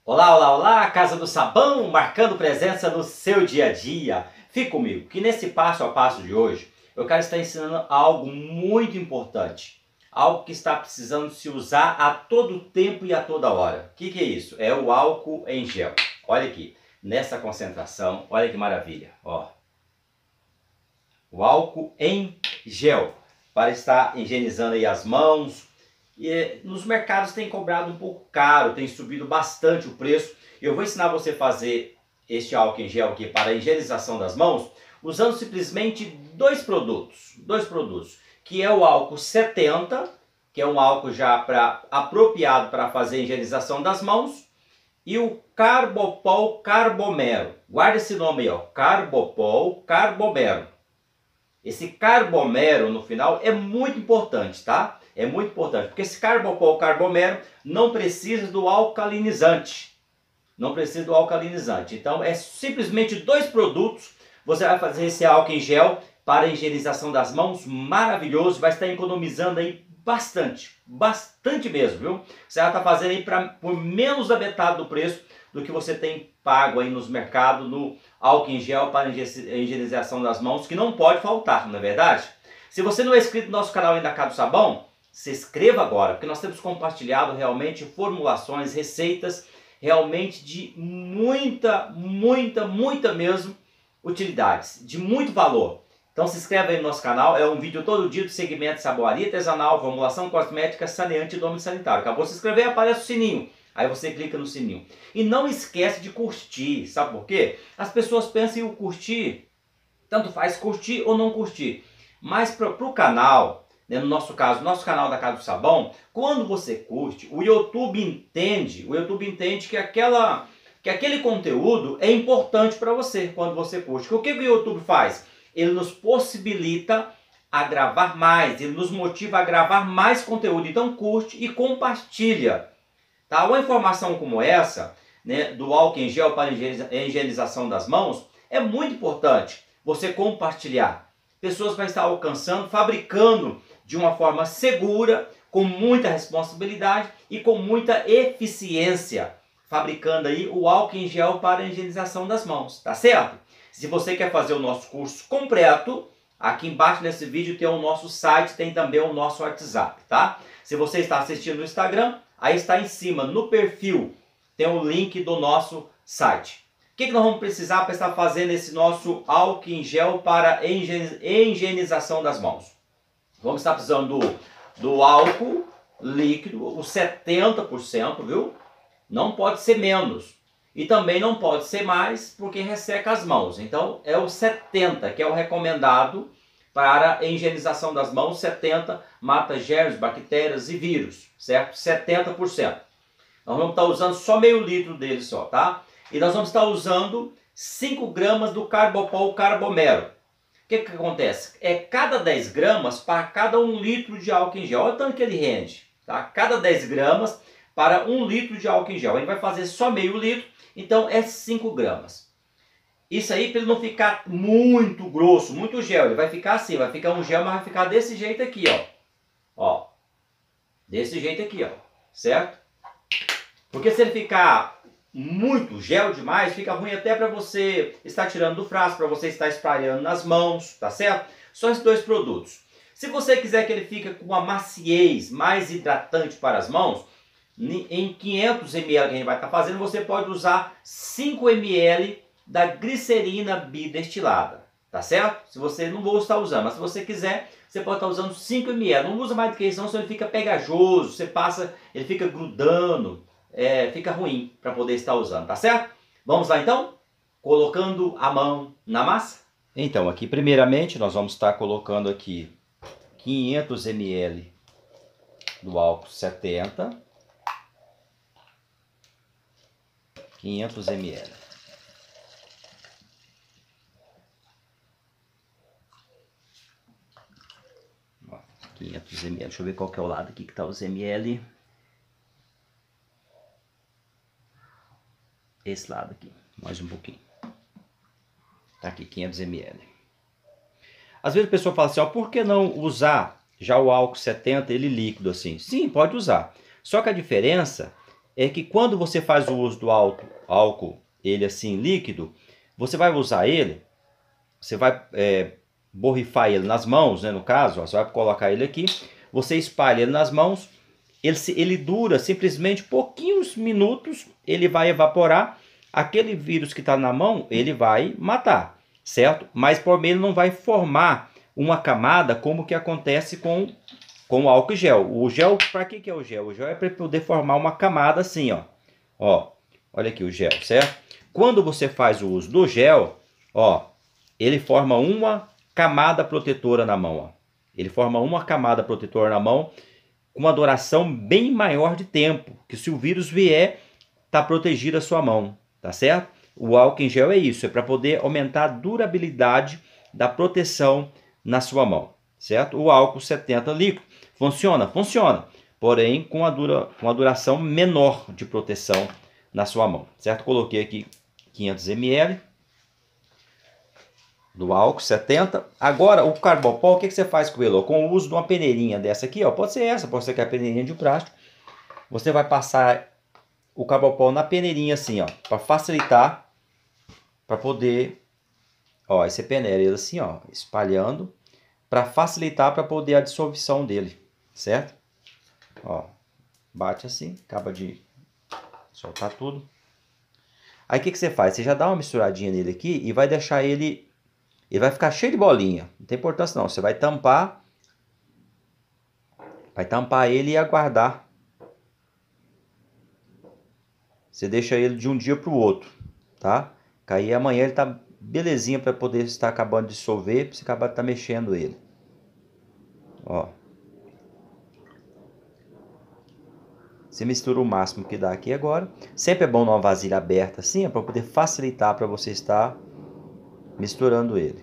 Olá, olá, olá, Casa do Sabão, marcando presença no seu dia a dia. Fique comigo, que nesse passo a passo de hoje, eu quero estar ensinando algo muito importante. Algo que está precisando se usar a todo tempo e a toda hora. O que é isso? É o álcool em gel. Olha aqui, nessa concentração, olha que maravilha. Ó. O álcool em gel, para estar higienizando aí as mãos. E nos mercados tem cobrado um pouco caro, tem subido bastante o preço. Eu vou ensinar você a fazer este álcool em gel aqui para a higienização das mãos, usando simplesmente dois produtos, que é o álcool 70, que é um álcool já apropriado para fazer a higienização das mãos, e o Carbopol Carbomero. Guarda esse nome aí, ó, Carbopol Carbomero. Esse carbomero no final é muito importante, tá? É muito importante, porque esse Carbopol Carbomero não precisa do alcalinizante. Não precisa do alcalinizante. Então é simplesmente dois produtos. Você vai fazer esse álcool em gel para a higienização das mãos, maravilhoso. Vai estar economizando aí bastante, bastante mesmo, viu? Você vai estar fazendo aí por menos da metade do preço do que você tem pago aí nos mercados no álcool em gel para a higienização das mãos, que não pode faltar, não é verdade? Se você não é inscrito no nosso canal ainda Casa do Sabão, se inscreva agora, porque nós temos compartilhado realmente formulações, receitas, realmente de muita mesmo utilidades, de muito valor. Então se inscreve aí no nosso canal, é um vídeo todo dia do segmento de saboaria artesanal, formulação cosmética, saneante e domínio sanitário. Acabou de se inscrever, aparece o sininho. Aí você clica no sininho. E não esquece de curtir, sabe por quê? As pessoas pensam em curtir, tanto faz curtir ou não curtir. Mas para o canal, né, no nosso caso, nosso canal da Casa do Sabão, quando você curte, o YouTube entende que aquele conteúdo é importante para você quando você curte. O que o YouTube faz? Ele nos possibilita a gravar mais, ele nos motiva a gravar mais conteúdo. Então curte e compartilha. Tá? Uma informação como essa, né, do álcool em gel para a higienização das mãos, é muito importante você compartilhar. Pessoas vão estar alcançando, fabricando de uma forma segura, com muita responsabilidade e com muita eficiência, fabricando aí o álcool em gel para a higienização das mãos, tá certo? Se você quer fazer o nosso curso completo, aqui embaixo nesse vídeo tem o nosso site, tem também o nosso WhatsApp, tá? Se você está assistindo no Instagram, aí está em cima, no perfil, tem o link do nosso site. O que nós vamos precisar para estar fazendo esse nosso álcool em gel para higienização das mãos? Vamos estar precisando do álcool líquido, o 70%, viu? Não pode ser menos. E também não pode ser mais, porque resseca as mãos. Então é o 70%, que é o recomendado para a higienização das mãos. 70% mata germes, bactérias e vírus, certo? 70%. Nós vamos estar usando só meio litro dele só, tá? E nós vamos estar usando 5 gramas do Carbopol Carbomero. O que acontece? É cada 10 gramas para cada 1 litro de álcool em gel. Olha o tanto que ele rende, tá? Cada 10 gramas para 1 litro de álcool em gel. Ele vai fazer só meio litro, então é 5 gramas. Isso aí para ele não ficar muito grosso, muito gel. Ele vai ficar assim, vai ficar um gel, mas vai ficar desse jeito aqui, ó. Ó. Desse jeito aqui, ó. Certo? Porque se ele ficar muito gel demais, fica ruim até para você estar tirando do frasco, para você estar espalhando nas mãos, tá certo? Só esses dois produtos. Se você quiser que ele fique com uma maciez mais hidratante para as mãos, em 500 ml que a gente vai estar fazendo, você pode usar 5 ml da glicerina bidestilada, tá certo? Se você não vou estar usando, mas se você quiser, você pode estar usando 5 ml. Não usa mais do que isso, senão ele fica pegajoso, você passa, ele fica grudando, fica ruim para poder estar usando, tá certo? Vamos lá então? Colocando a mão na massa. Então aqui primeiramente nós vamos estar colocando aqui 500 ml do álcool 70. 500 ml. Ó, 500 ml. Deixa eu ver qual que é o lado aqui que está os ml. Esse lado aqui. Mais um pouquinho. Tá aqui, 500 ml. Às vezes a pessoa fala assim, ó, por que não usar já o álcool 70, ele líquido assim? Sim, pode usar. Só que a diferença é que quando você faz o uso do álcool, ele assim líquido, você vai usar ele, você vai borrifar ele nas mãos, né, no caso, ó, você vai colocar ele aqui, você espalha ele nas mãos, ele dura simplesmente pouquinhos minutos, ele vai evaporar, aquele vírus que está na mão, ele vai matar, certo? Mas por meio ele não vai formar uma camada como que acontece com o álcool gel. O gel, para que é o gel? O gel é para poder formar uma camada assim, ó. Ó, olha aqui o gel, certo? Quando você faz o uso do gel, ó, ele forma uma camada protetora na mão, ó. Ele forma uma camada protetora na mão com uma duração bem maior de tempo, que se o vírus vier, tá protegida a sua mão, tá certo? O álcool em gel é isso, é para poder aumentar a durabilidade da proteção na sua mão, certo? O álcool 70 líquido funciona? Funciona, porém com uma duração menor de proteção na sua mão, certo? Coloquei aqui 500 ml do álcool 70. Agora o carbopol, o que você faz com ele? Com o uso de uma peneirinha dessa aqui, ó, pode ser essa, pode ser que a peneirinha de plástico. Você vai passar o carbopol na peneirinha assim, ó, para facilitar, para poder, ó, aí você peneira ele assim, ó, espalhando, para facilitar, para poder a dissolução dele, certo? Ó, bate assim, acaba de soltar tudo. Aí o que você faz? Você já dá uma misturadinha nele aqui e vai deixar ele vai ficar cheio de bolinha. Não tem importância não. Você vai tampar ele e aguardar. Você deixa ele de um dia para o outro, tá? Aí amanhã ele tá belezinha para poder estar acabando de dissolver, para você acabar de estar mexendo ele. Ó. Você mistura o máximo que dá aqui agora. Sempre é bom numa vasilha aberta assim, é para poder facilitar para você estar misturando ele.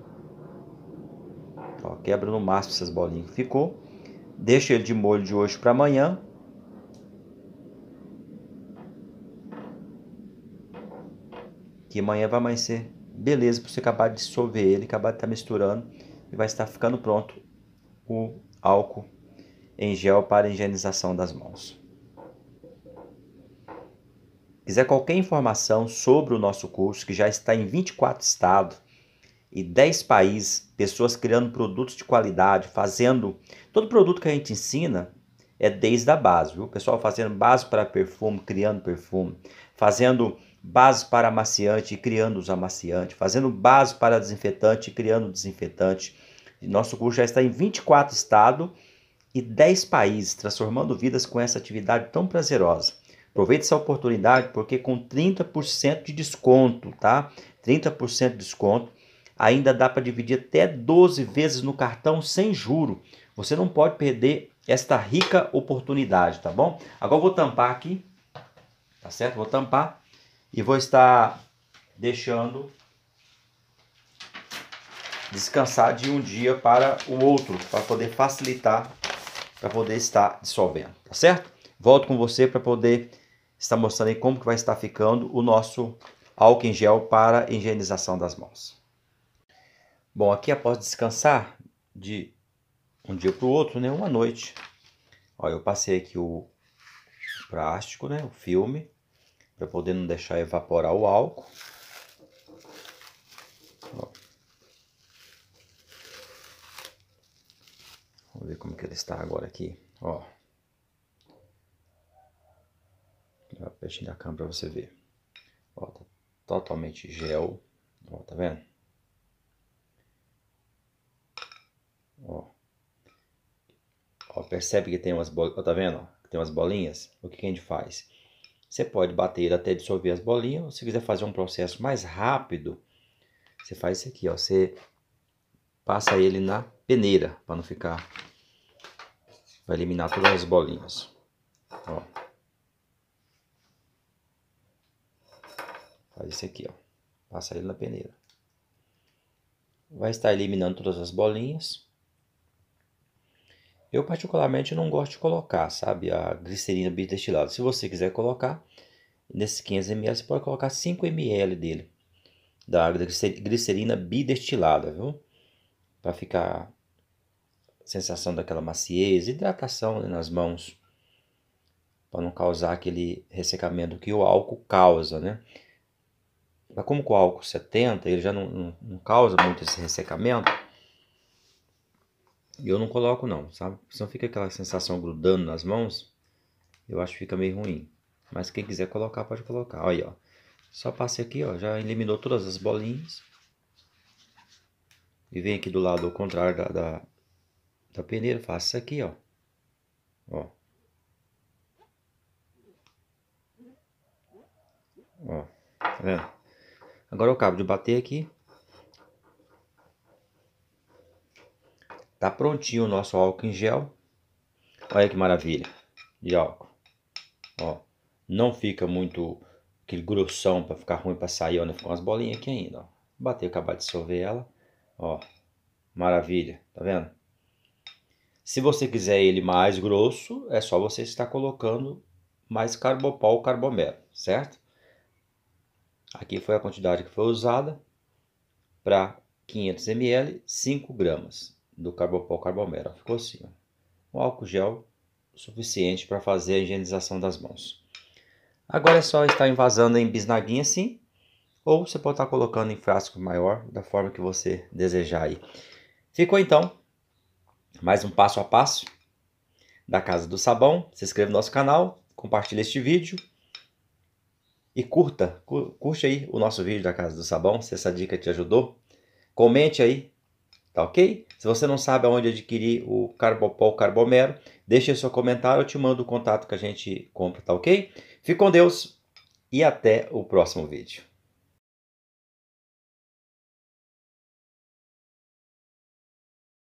Ó, quebra no máximo essas bolinhas que ficou. Deixa ele de molho de hoje para amanhã. Que amanhã vai amanhecer beleza para você acabar de dissolver ele, acabar de estar misturando e vai estar ficando pronto o álcool em gel para higienização das mãos. Quiser qualquer informação sobre o nosso curso, que já está em 24 estados e 10 países, pessoas criando produtos de qualidade, fazendo todo produto que a gente ensina é desde a base, viu? O pessoal fazendo base para perfume, criando perfume, fazendo base para amaciante e criando os amaciantes, fazendo base para desinfetante e criando desinfetante. E nosso curso já está em 24 estados e 10 países, transformando vidas com essa atividade tão prazerosa. Aproveite essa oportunidade porque com 30% de desconto, tá? 30% de desconto. Ainda dá para dividir até 12 vezes no cartão sem juro. Você não pode perder esta rica oportunidade, tá bom? Agora eu vou tampar aqui, tá certo? Vou tampar e vou estar deixando descansar de um dia para o outro, para poder facilitar, para poder estar dissolvendo, tá certo? Volto com você para poder estar mostrando aí como que vai estar ficando o nosso álcool em gel para higienização das mãos. Bom, aqui após descansar de um dia para o outro, né, uma noite, ó, eu passei aqui o plástico, né, o filme, para poder não deixar evaporar o álcool. Ó. Vamos ver como que ele está agora aqui, ó. Dá pertinho da câmera para você ver. Ó, tá totalmente gel, ó, tá vendo? Ó. Ó, percebe que tem umas bolinhas, tá vendo? Tem umas bolinhas. O que a gente faz? Você pode bater ele até dissolver as bolinhas, ou se quiser fazer um processo mais rápido, você faz isso aqui, ó. Você passa ele na peneira, para não ficar... Vai eliminar todas as bolinhas. Ó. Faz isso aqui, ó. Passa ele na peneira. Vai estar eliminando todas as bolinhas. Eu particularmente não gosto de colocar, sabe, a glicerina bidestilada. Se você quiser colocar, nesses 500 ml, você pode colocar 5 ml dele. Da glicerina bidestilada, viu? Para ficar a sensação daquela maciez, hidratação, né, nas mãos. para não causar aquele ressecamento que o álcool causa, né? Mas como com o álcool 70, ele já não causa muito esse ressecamento, eu não coloco não, sabe? Senão fica aquela sensação grudando nas mãos, eu acho que fica meio ruim. Mas quem quiser colocar, pode colocar. Olha aí, ó. Só passei aqui, ó, já eliminou todas as bolinhas. E vem aqui do lado ao contrário da peneira, faço isso aqui, ó. Ó. Ó, tá vendo? Agora eu acabo de bater aqui. Tá prontinho o nosso álcool em gel. Olha que maravilha de álcool. Ó, não fica muito aquele grossão para ficar ruim para sair, ó, né? Ficam umas bolinhas aqui ainda, ó. Bater, acabar de dissolver ela. Ó, maravilha, tá vendo? Se você quiser ele mais grosso, é só você estar colocando mais carbopol ou carbomero, certo? Aqui foi a quantidade que foi usada para 500 ml, 5 gramas do carbopol carbomero. Ficou assim, ó. Um álcool gel suficiente para fazer a higienização das mãos. Agora é só estar envasando em bisnaguinha assim, ou você pode estar colocando em frasco maior, da forma que você desejar aí. Ficou então mais um passo a passo da Casa do Sabão. Se inscreva no nosso canal, compartilhe este vídeo e curte aí o nosso vídeo da Casa do Sabão, se essa dica te ajudou. Comente aí, tá ok? Se você não sabe aonde adquirir o Carbopol Carbomero, deixe seu comentário, eu te mando o contato que a gente compra, tá ok? Fique com Deus e até o próximo vídeo.